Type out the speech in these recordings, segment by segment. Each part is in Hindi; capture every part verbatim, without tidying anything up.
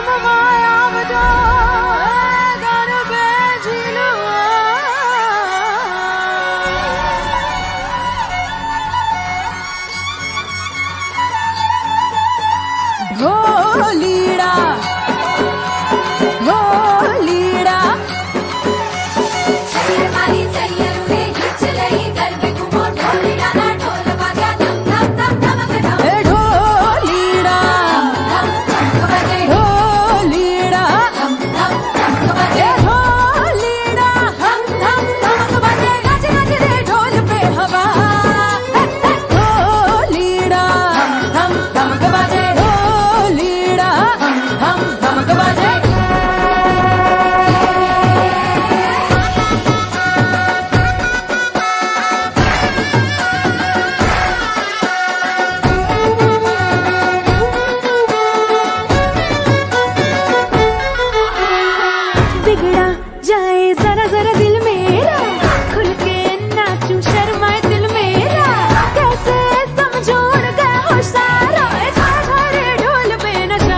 हम माया बजा घर पे झिलवा ढोलीड़ा ढोलीड़ा मारी सैयरू ने खिंच लई घर पे घुमो ढोलीड़ा ना ढोल बजा धम धम धम धम धम ढोलीड़ा ढोलीड़ा धम धम धम बजे ढोलीड़ा हम धम धम बजे गज गज रे ढोल पे हवा ढोलीड़ा धम धम बजे ढोलीड़ा हम धम बजे बिगड़ा जाए जरा जरा दिल मेरा खुल के नाचूं शर्माए दिल मेरा कैसे समझो उड़ गया हो सारा सारे ढोल पे नशा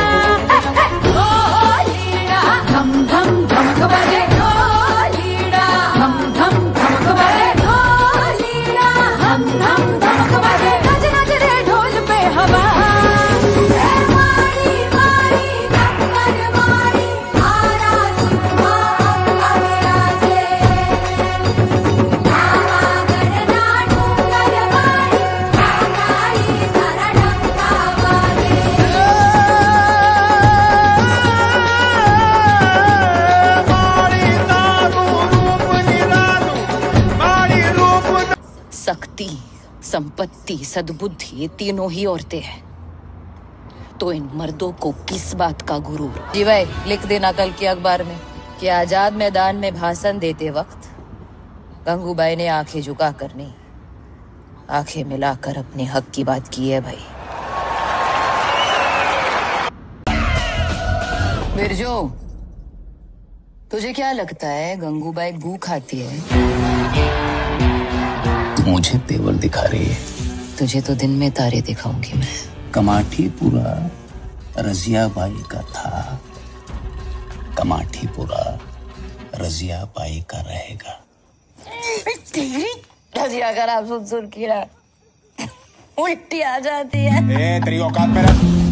ढोलीड़ा धम धम धमक बजे ढोलीड़ा धम धम धमक बजे ढोलीड़ा धम धम धमक बजे गज गज रे ढोल पे हवा मारी मारी नंबर मारी आरा सुमा अगले राजे आवा गणना ढूंढर मारी आकारी धरा ढंका वागे शक्ति, संपत्ति, सद्बुद्धि ये तीनों ही औरतें हैं, तो इन मर्दों को किस बात का गुरूर। जी भाई लिख देना कल के अखबार में कि आजाद मैदान में भाषण देते वक्त गंगूबाई ने आंखें झुका कर नहीं, आंखें मिलाकर अपने हक की बात की है भाई। बिरजू, तुझे क्या लगता है गंगूबाई गू खाती है? मुझे तेवर दिखा रही है। तुझे तो दिन में तारे दिखाऊंगी मैं। कमाठीपुरा रजिया बाई का था, कमाठीपुरा रजिया बाई का रहेगा। रजिया का नाम सुन सुन के उल्टी आ जाती है। ए, तेरी औकात में रख।